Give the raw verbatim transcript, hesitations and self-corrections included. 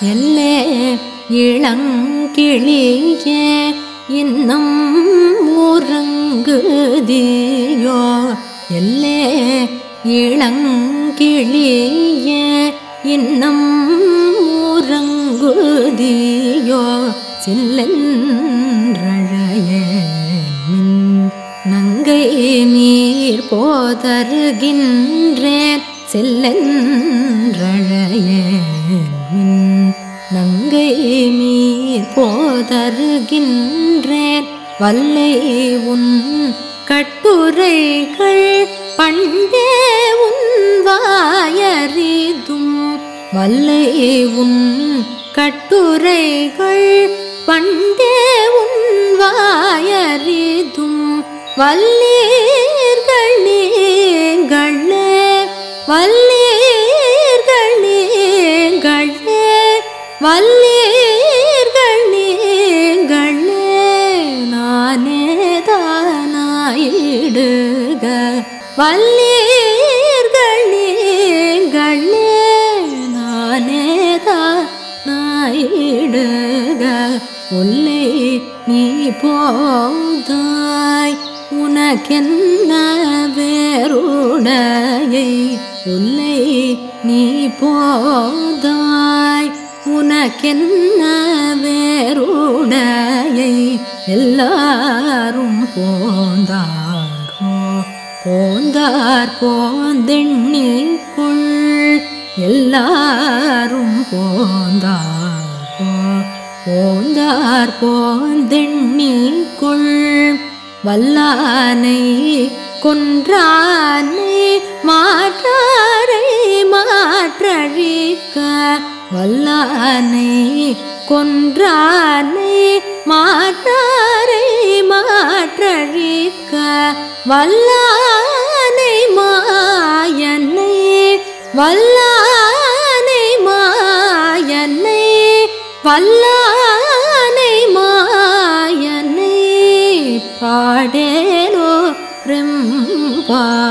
எல்லே இளங்கிளியே இன்னும் உறங்குதியோ எல்லே இளங்கிளியே இன்னும் உறங்குதியோ சில்லென்றழையேன் நங்கை நீர் போதருகின்றேன் செல்லென்றழையேன் நங்கை மீர் போதருகின்றேன் வல்லை உன் கட்டுரைகள் பண்டே உன் வாயறிதும் வல்லை உன் கட்டுரைகள் பண்டே உன் வாயறிதும் வல்லீர்கள் நீங்களே வல்லீர்கள் நீங்களே வல்லீர்கள் நீங்களே நானே தானாயிடுக வல்லீர்கள் நீங்களே நானே தானாயிடுக உள்ளே நீ போதாய் உனக்கென்ன வேறுடையை உள்ளே நீ போதாய் உனக்கென்ன வேறுடையை எல்லாரும் போந்தாரோ போந்தார் போந்தெண்ணிக்குள் எல்லாரும் போந்தாரோ போந்தார் போந்தெண்ணிக்குள் வல்லானை கொன்றானை மாற்றாரை மாற்றழிக்க வல்லானை கொன்றானை மாற்றாரை மாற்றழிக்க வல்லானை மாயனை வல்லானை மாயனை வல்லானை மாயனை பாடேலோ ரெம்பா